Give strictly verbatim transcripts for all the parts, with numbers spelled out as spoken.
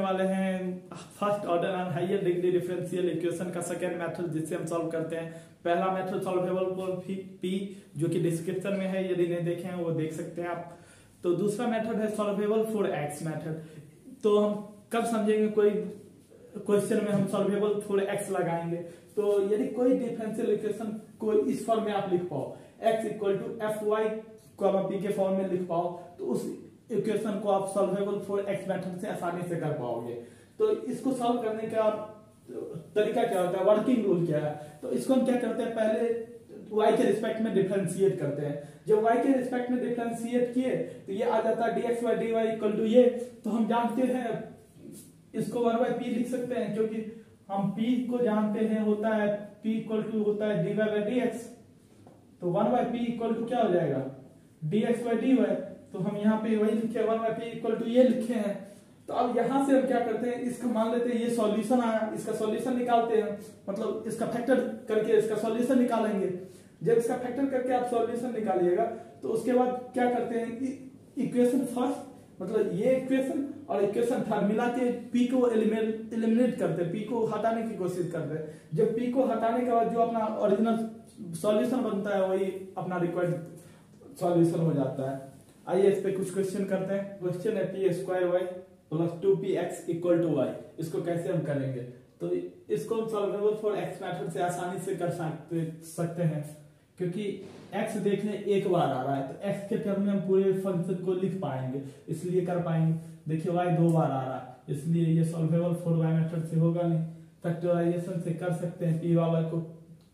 वाले हैं first order and higher degree differential equation का सेकेंड मेथड जिससे हम सॉल्व करते हैं। पहला मेथड सॉल्वेबल फॉर पी जो कि डिस्क्रिप्शन में है, यदि नहीं देखे हैं वो देख सकते हैं आप। तो दूसरा मेथड है सॉल्वेबल फॉर एक्स मेथड। तो हम कब समझेंगे कोई क्वेश्चन में हम सॉल्वेबल फॉर एक्स लगाएंगे, तो यदि कोई डिफरेंशियल इक्वेशन को इस फॉर्म में आप लिख पाओ x equal to F Y P के फॉर्म में लिख पाओ, तो उस इक्वेशन को आप सॉल्वेबल फॉर एक्स मेथड से आसानी से कर पाओगे। तो इसको सॉल्व करने का तरीका क्या होता है, वर्किंग रूल क्या है, तो इसको हम क्या करते हैं, पहले y के रिस्पेक्ट में डिफरेंशिएट करते हैं। जब y के रिस्पेक्ट में डिफरेंशिएट किए तो ये आ जाता है dx by dy equal to ये, तो हम जानते हैं इसको वन बाई पी लिख सकते हैं, क्योंकि हम p को जानते हैं होता है p इक्वल टू होता है dy by dx। तो one by P equal to क्या हो जाएगा, dx by dy। तो हम यहाँ पे वही लिखे one by P equal to ये लिखे हैं। तो अब यहां से हम क्या करते हैं, इसका मान लेते हैं ये सॉल्यूशन आया, इसका सॉल्यूशन निकालते हैं, मतलब इसका फैक्टर करके इसका सॉल्यूशन निकालेंगे। जब इसका फैक्टर करके आप सॉल्यूशन निकालिएगा तो उसके बाद क्या करते हैं, इक्वेशन फर्स्ट मतलब ये इक्वेशन और इक्वेशन थर्ड मिला के पी को एलिमिनेट करते हैं, पी को हटाने की कोशिश करते हैं। जब पी को हटाने के बाद जो अपना ओरिजिनल सॉल्यूशन बनता है वही अपना रिक्वायर्ड सॉल्यूशन हो जाता है। आइए इस पे कुछ क्वेश्चन करते हैं। क्वेश्चन है P square Y plus two P X equal to Y, इसको कैसे हम करेंगे, तो इसको हम सॉल्वेबल फॉर एक्स मेथड से आसानी से कर सकते सकते हैं, क्योंकि x देखने एक बार आ रहा है तो x के टर्म में हम पूरे फंक्शन को लिख पाएंगे, इसलिए कर पाएंगे। देखिए y दो बार आ रहा है, इसलिए ये सॉल्वेबल फॉर y मेथड से होगा नहीं, फैक्टराइजेशन से कर सकते हैं p वाला को,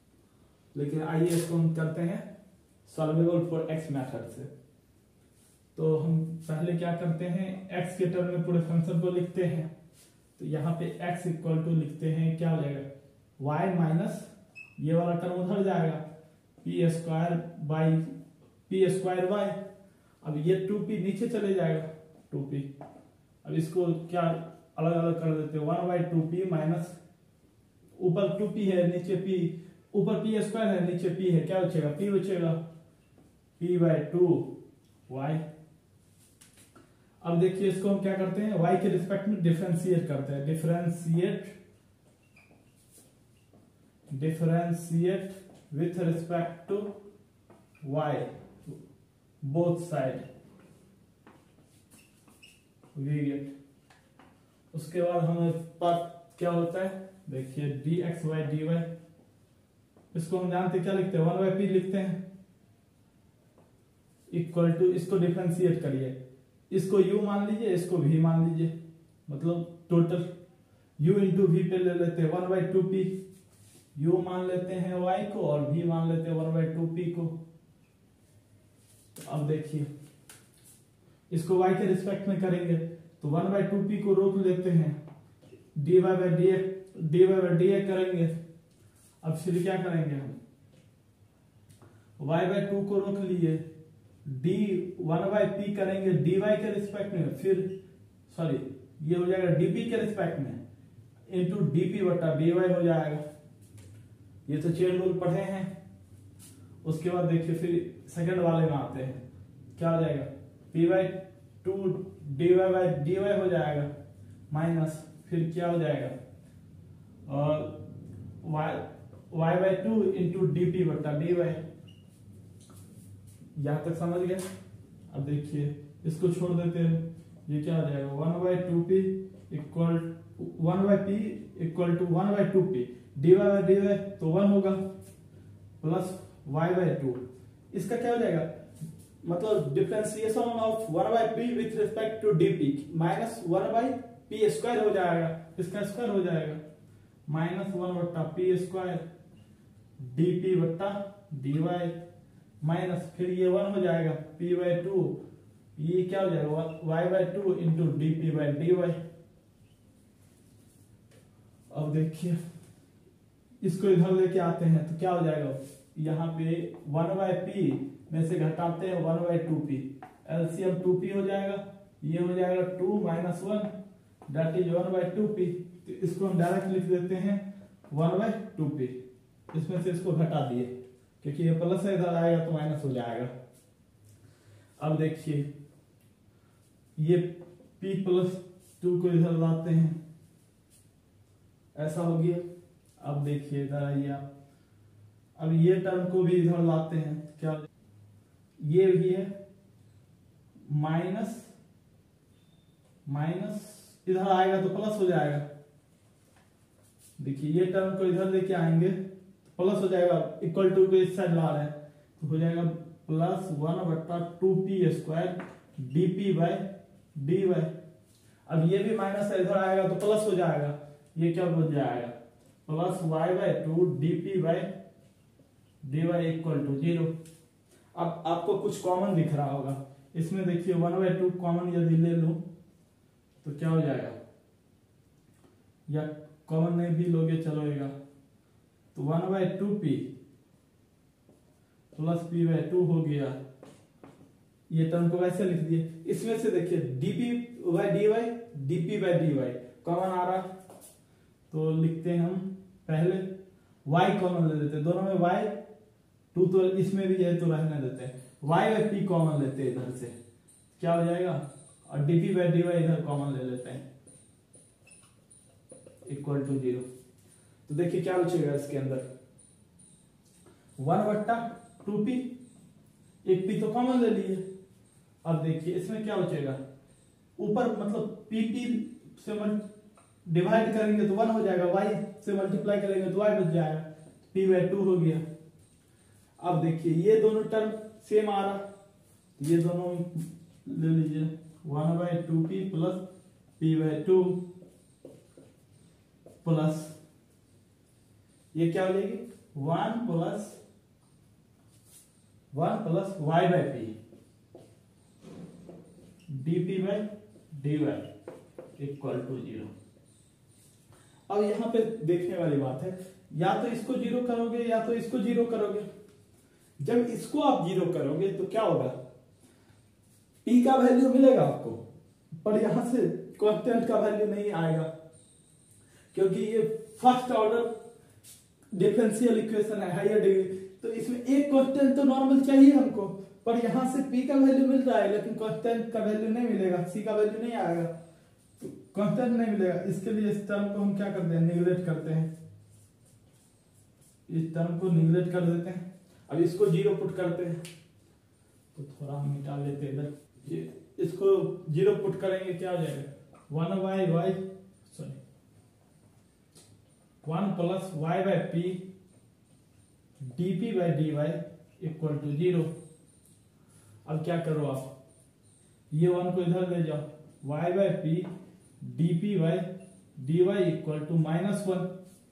लेकिन आइए इसको हम करते हैं सॉल्वेबल फॉर x मेथड से। तो हम पहले क्या करते हैं, x के टर्म में पूरे फंक्शन को लिखते हैं। तो यहाँ पे x इक्वल टू लिखते हैं, क्या हो जाएगा y माइनस ये वाला टर्म उधर जाएगा P square by P square Y. अब ये टू पी नीचे चले जाएगा टू पी। अब इसको क्या अलग अलग कर देते हैं, one by two p minus ऊपर टू पी है नीचे पी, ऊपर पी स्क्वायर है नीचे पी है, क्या बचेगा पी बचेगा, पी बाई टू वाई। अब देखिए इसको हम क्या करते हैं, y के रिस्पेक्ट में डिफरेंशिएट करते हैं, differentiate differentiate with respect to y both side we get. उसके बाद हमें पास क्या होता है, देखिए dx by dy, इसको हम जानते क्या लिखते हैं, वन बाई पी लिखते हैं इक्वल टू, इसको डिफरेंशिएट करिए, इसको u मान लीजिए, इसको v मान लीजिए, मतलब टोटल u इंटू वी पे ले लेते हैं one by two p, u मान लेते हैं y को और v मान लेते हैं वन बाई टू पी को। तो अब देखिए इसको y के रिस्पेक्ट में करेंगे तो वन बाई टू पी को रोक लेते हैं, dy by d d by by d करेंगे। अब फिर क्या करेंगे हम, y बाई टू को रोक लिए, d वन बाई पी करेंगे dy के रिस्पेक्ट में, फिर सॉरी ये हो जाएगा dp के रिस्पेक्ट में इंटू dp बटा dy हो जाएगा। ये तो चेन रूल पढ़े हैं। उसके बाद देखिए फिर सेकंड वाले में आते हैं, क्या हो जाएगा p by two dy by dy हो जाएगा माइनस, फिर क्या हो जाएगा और y y by two into dp बटा dy। यहां तक समझ गए। अब देखिए इसको छोड़ देते हैं, ये क्या हो जाएगा one by two p equal one by P equal to one by two p d y by d y तो वन होगा प्लस वाई बाई टू। इसका क्या हो जाएगा, मतलब differentiation of one by p with respect to d p minus one by P square हो जाएगा, इसका स्क्वायर हो जाएगा माइनस वन बट्टा पी स्क्वायर डी पी बट्टा डी वाई माइनस, फिर ये वन हो जाएगा p बाई टू, ये क्या हो जाएगा y by two into d p by d y. अब देखिए इसको इधर लेके आते हैं तो क्या हो जाएगा, यहाँ पे वन बाई पी में से घटाते हैं one by two p, LCM two p हो जाएगा, ये हो जाएगा two minus one that is one by two p. तो इसको हम डायरेक्ट लिख देते हैं वन बाई टू पी, इसमें से इसको घटा दिए क्योंकि ये प्लस है, इधर आएगा तो माइनस हो जाएगा। अब देखिए ये p प्लस टू को इधर लाते हैं, ऐसा हो गया। अब देखिए इधर आइए आप, अब ये टर्म को भी इधर लाते हैं, क्या ये भी है माइनस माइनस, इधर आएगा तो प्लस हो जाएगा। देखिए ये टर्म को इधर लेके आएंगे तो प्लस हो जाएगा, इक्वल टू को इस साइड ला रहे हैं तो हो जाएगा प्लस वन बट्टा two p square d p by d y. अब ये भी माइनस है, इधर आएगा तो प्लस हो जाएगा, ये क्या बन जाएगा plus y by two d p by d y equal to zero. अब आपको कुछ कॉमन दिख रहा होगा इसमें, देखिए वन बाई टू कॉमन यदि ले लूं तो क्या हो जाएगा, या कॉमन नहीं भी लोगे चलोएगा, तो one by two p plus p by two हो गया। ये टर्म को वैसे लिख दिए। इसमें से देखिए dp by d y dp by d y common आ रहा, तो लिखते हैं हम पहले y कॉमन ले लेते हैं, दोनों में y, टू तो इसमें भी है तो रहने देते हैं, y बाई p कॉमन लेते हैं इधर से, क्या हो जाएगा, और dp बाई dy इधर कॉमन ले लेते हैं इक्वल टू जीरो। तो देखिए क्या बचेगा इसके अंदर, वन बट्टा टू पी, एक p तो कॉमन ले लिए। अब देखिए इसमें क्या बचेगा, ऊपर मतलब पी पी से डिवाइड करेंगे तो वन हो जाएगा, y से मल्टीप्लाई करेंगे तो y बच जाएगा, p बाई टू हो गया। अब देखिए ये दोनों टर्म सेम आ रहा, ये दोनों ले लीजिए, one by two p plus p by two plus ये क्या हो जाएगी one plus one plus y by p d p by d y equal to zero. अब यहां पे देखने वाली बात है, या तो इसको जीरो करोगे या तो इसको जीरो करोगे। जब इसको आप जीरो करोगे तो क्या होगा, p का वैल्यू मिलेगा आपको, पर यहां से कांस्टेंट का वैल्यू नहीं आएगा, क्योंकि ये फर्स्ट ऑर्डर डिफरेंशियल इक्वेशन है हायर डिग्री, तो इसमें एक कांस्टेंट तो नॉर्मल चाहिए हमको, पर यहां से p का वैल्यू मिल रहा है लेकिन कांस्टेंट का वैल्यू नहीं मिलेगा, c का वैल्यू नहीं आएगा, तो कांस्टेंट नहीं मिलेगा। इसके लिए इस टर्म को हम क्या करते हैं, निगलेक्ट करते हैं, इस टर्म को निगलेक्ट कर देते हैं। अब इसको जीरो पुट करते हैं, तो थोड़ा हम मिटा लेते हैं इधर, ये इसको जीरो पुट करेंगे क्या हो जाएगा, one by y sorry one plus y by p d p by d y equal to zero. अब क्या करो आप, ये वन को इधर ले जाओ, y by p d p by d y equal to minus one.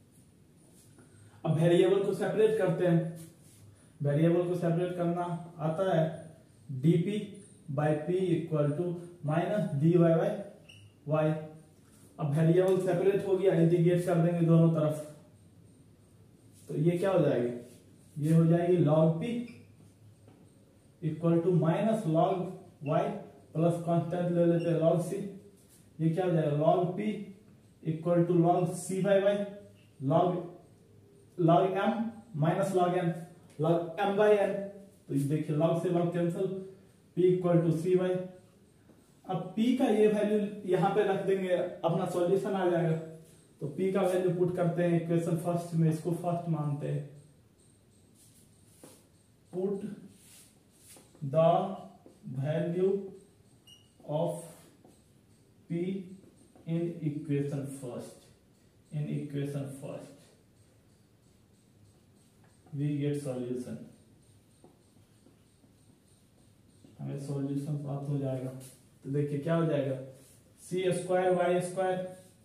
अब वेरिएबल को सेपरेट करते हैं, वेरिएबल को सेपरेट करना आता है, dp by P equal to minus d y by y. अब वेरिएबल सेपरेट हो गया, इंटीग्रेट कर देंगे दोनों तरफ, तो ये क्या हो जाएगी, ये हो जाएगी log p equal to minus log y plus constant ले लेते हैं log c, ये क्या हो जाएगा log p equal to log c by y log log m minus log n log m by n, तो देखिए log से log cancel, p equal to c by. अब p का ये वैल्यू यहाँ पे रख देंगे, अपना सॉल्यूशन आ जाएगा। तो p का वैल्यू पुट करते हैं इक्वेशन फर्स्ट में, इसको फर्स्ट मानते हैं, put the value of p in equation first, in equation first we get solution, हमें सॉल्यूशन प्राप्त हो जाएगा। तो देखिए क्या हो जाएगा, c square y square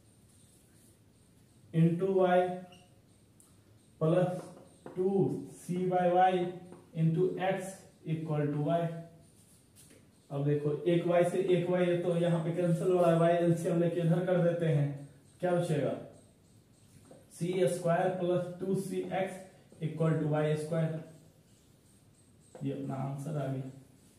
into y plus two c by y into x equal to y. अब देखो एक y से एक y है तो यहाँ पे कैंसिल हो रहा है, y एलसीएम लेके इधर कर देते हैं, क्या बचेगा c square plus two c x equal to y square. ये अपना आंसर आ गया।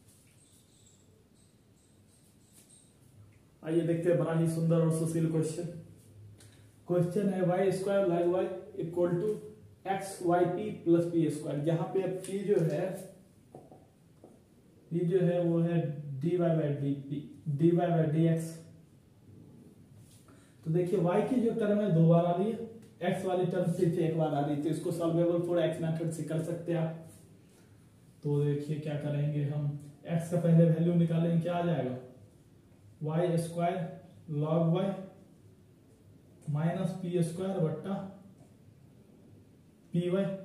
आइए देखते हैं बड़ा ही सुंदर और सुशील क्वेश्चन। क्वेश्चन है y square like y equal to x y p plus p square. यहाँ पे पी जो है पी जो है वो है d y by d p d y by d x. तो देखिए y की जो टर्म है दो बार आ रही है, x वाली टर्म सिर्फ एक बार आ रही है, तो इसको सॉल्वेबल फॉर x मेथड से कर सकते हैं आप। तो देखिए क्या करेंगे हम, x का पहले वैल्यू निकालेंगे, क्या आ जाएगा y square log y minus p square बट्टा पी वाई।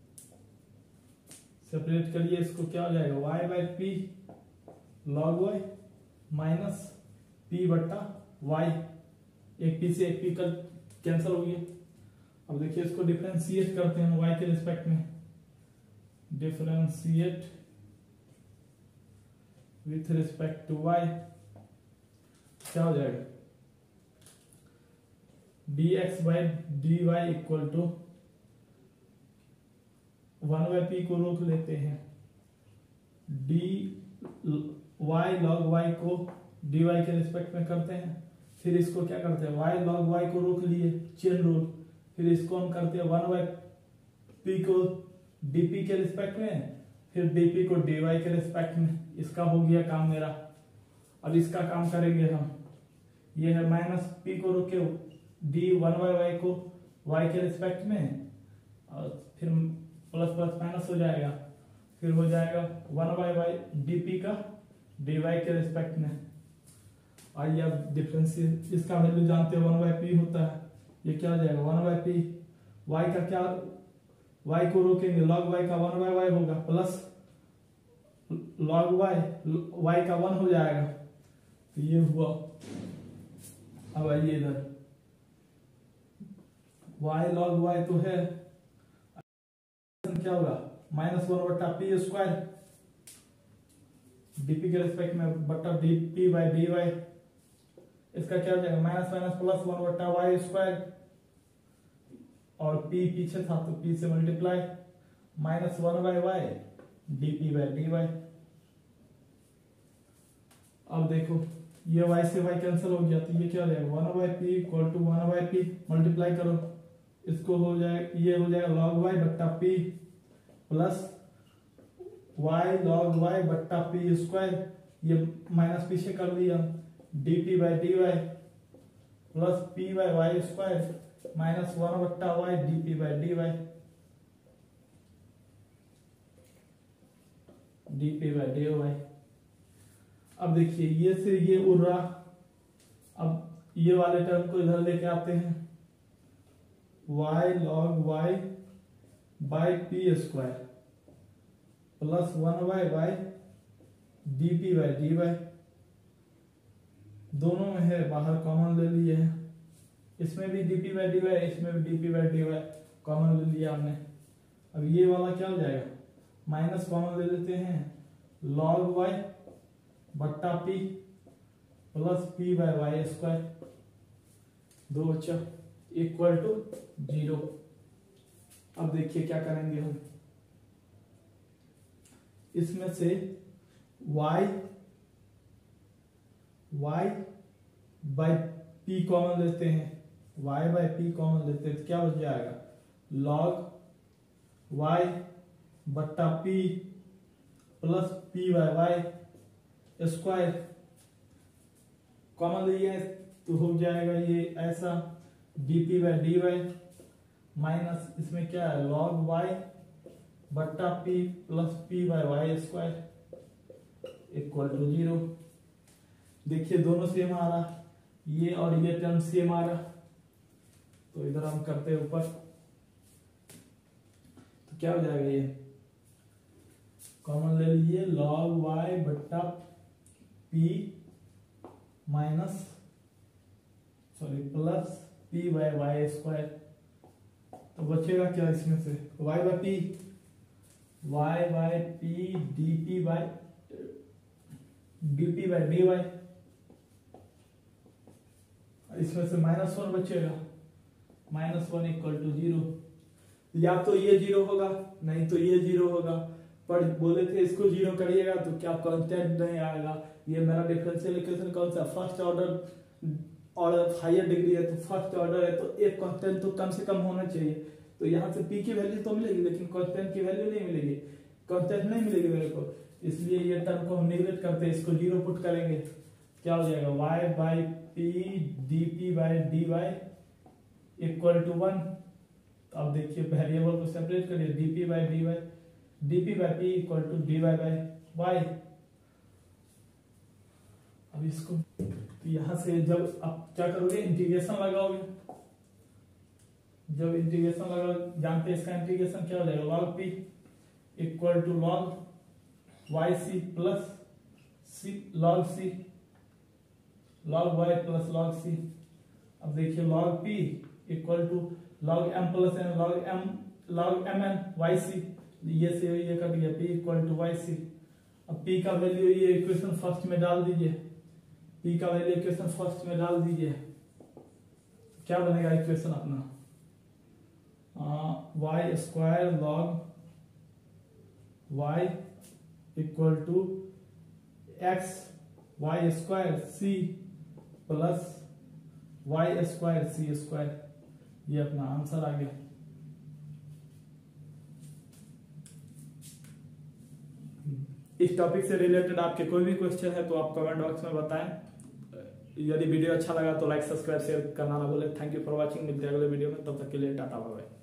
सेपरेट करिए इसको, क्या हो जाएगा y by p log y minus p बट्टा y। एक पी से एक पी कल कैंसिल हो गया। अब देखिए इसको डिफरेंशिएट करते हैं y के रिस्पेक्ट में, differentiate with respect to y, क्या हो जाएगा dx by d y equal to one by p को रोक लेते हैं, डी वाई लॉग वाई को डी वाई के रिस्पेक्ट में करते हैं, फिर इसको क्या करते हैं y लॉग y को रोक लिए चेन रूल, फिर इसको हम करते हैं वन बाई पी को dp के रिस्पेक्ट में, फिर dp को dy के रिस्पेक्ट में। इसका हो गया काम मेरा। अब इसका काम करेंगे हम, ये है माइनस p को रोके d वन बाई वाई को y के रिस्पेक्ट में, और फिर प्लस प्लस माइनस हो जाएगा, फिर हो जाएगा वन बाई वाई dp का dy के रिस्पेक्ट में। आइए अब डिफरेंशियल, इसका वैल्यू जानते हैं वन बाई पी होता है, ये क्या हो जाएगा वन बाई पी, y का क्या y को रोकेंगे log y का वन बाई वाई होगा प्लस log y, y का वन हो जाएगा, तो ये हुआ। अब आइए इधर y log y तो है, क्या होगा माइनस वन बट्टा पी स्क्वायर dp के रिस्पेक्ट में बट्टा dp बाई dy, इसका क्या हो जाएगा माइनस माइनस प्लस वन बट्टा वाई स्क्वायर, और p पीछे था तो p से multiply minus one by y dp by dy। अब देखो ये y से y कैंसिल हो गया, तो ये क्या हो जाएगा one by P equal to one by p, multiply करो इसको, हो जाएगा ये हो जाएगा log y बट्टा p plus y log y बट्टा p स्क्वायर, ये माइनस पीछे कर दिया dp by dy plus p by y square minus one बट्टा y dp by dy, dp by dy। अब देखिए ये से ये उड़ रहा, अब ये वाले टर्म को इधर लेके आते हैं, y log y by P square plus one by y dp by dy, दोनों में है बाहर कॉमन ले लिए हैं, इसमें भी dp बाई dy, इसमें भी dp बाई dy कॉमन ले लिया हमने। अब ये वाला क्या हो जाएगा माइनस कॉमन ले लेते हैं, log y बट्टा p plus p by y square, दो बच्चा इक्वल टू जीरो। अब देखिए क्या करेंगे हम, इसमें से y y by p common लेते हैं, y बाई p कॉमन लेते हैं, तो क्या हो जाएगा log y बट्टा p plus p by y square, common लिए तो हो जाएगा ये ऐसा dp बाई dy माइनस इसमें क्या है log y बट्टा p plus p by y square equal to zero. देखिए दोनों सेम आ रहा, ये और ये टर्म सेम आ रहा, तो इधर हम करते हैं ऊपर, तो क्या हो जाएगा ये कॉमन ले लीजिए log y बट्टा p minus sorry plus p by y square, तो बचेगा क्या इसमें से y by p, y by p dp by dp by dy, इसमें से माइनस वन बचेगा, minus one equal to zero. या तो ये जीरो होगा नहीं तो ये जीरो होगा, पर बोले थे इसको जीरो करिएगा तो क्या कांस्टेंट नहीं आएगा। ये मेरा डिफरेंशियल इक्वेशन कौन सा फर्स्ट ऑर्डर और हायर डिग्री है, तो फर्स्ट ऑर्डर है तो एक कांस्टेंट तो कम से कम होना चाहिए। तो यहाँ से p की वैल्यू तो मिलेगी लेकिन कांस्टेंट की वैल्यू नहीं मिलेगी, कांस्टेंट नहीं मिलेगी मेरे को, इसलिए ये टर्म को हम निगलेक्ट करते हैं, इसको जीरो पुट करेंगे, क्या हो जाएगा y by p d p by d y equal to one. अब देखिए वेरिएबल को सेपरेट करिए, d p by d y d p by P equal to d y by y. अब इसको तो यहां से जब आप क्या करोगे, इंटीग्रेशन लगाओगे। जब इंटीग्रेशन लगा, जानते हैं इसका इंटीग्रेशन क्या हो जाएगा, log p equal to log y c plus c log c log y plus log c. अब देखिए log p equal to log m plus n log m log m n y c, ये से ये कट गया, p equal to y c. अब पी का वैल्यू ये इक्वेशन फर्स्ट में डाल दीजिए, पी का वैल्यू इक्वेशन फर्स्ट में डाल दीजिए, क्या बनेगा इक्वेशन अपना, y square log y equal to x y square c plus y square c square. ये अपना आंसर आ गया। इस टॉपिक से रिलेटेड आपके कोई भी क्वेश्चन है तो आप कमेंट बॉक्स में बताएं। यदि वीडियो अच्छा लगा तो लाइक सब्सक्राइब शेयर करना ना भूलें। Thank you for watching. मिलते हैं अगले वीडियो में, तब तक के लिए टाटा बाय बाय।